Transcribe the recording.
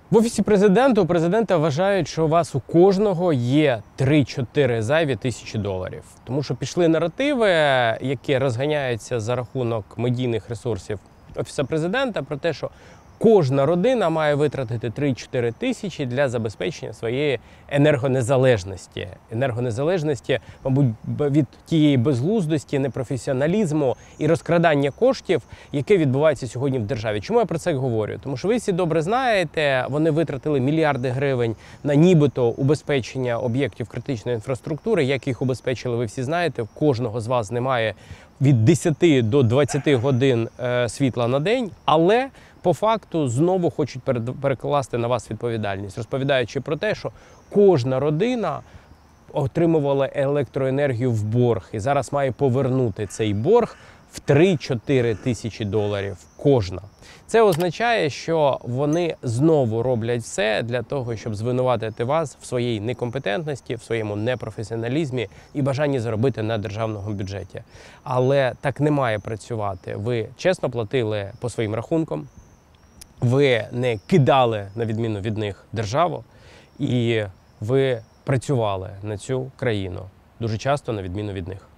В Офісі президента вважають, що у вас у кожного є 3-4 зайві тисячі доларів. Тому що пішли наративи, які розганяються за рахунок медійних ресурсів Офісу президента, про те, що кожна родина має витратити 3-4 тисячі для забезпечення своєї енергонезалежності. Енергонезалежності, мабуть, від тієї безглуздості, непрофесіоналізму і розкрадання коштів, яке відбувається сьогодні в державі. Чому я про це говорю? Тому що ви всі добре знаєте, вони витратили мільярди гривень на нібито убезпечення об'єктів критичної інфраструктури. Як їх убезпечили, ви всі знаєте. В кожного з вас немає від 10 до 20 годин світла на день, але по факту знову хочуть перекласти на вас відповідальність, розповідаючи про те, що кожна родина отримувала електроенергію в борг і зараз має повернути цей борг в 3-4 тисячі доларів кожна. Це означає, що вони знову роблять все для того, щоб звинуватити вас в своїй некомпетентності, в своєму непрофесіоналізмі і бажанні заробити на державному бюджеті. Але так не має працювати. Ви чесно платили по своїм рахункам, ви не кидали, на відміну від них, державу, і ви працювали на цю країну дуже часто, на відміну від них.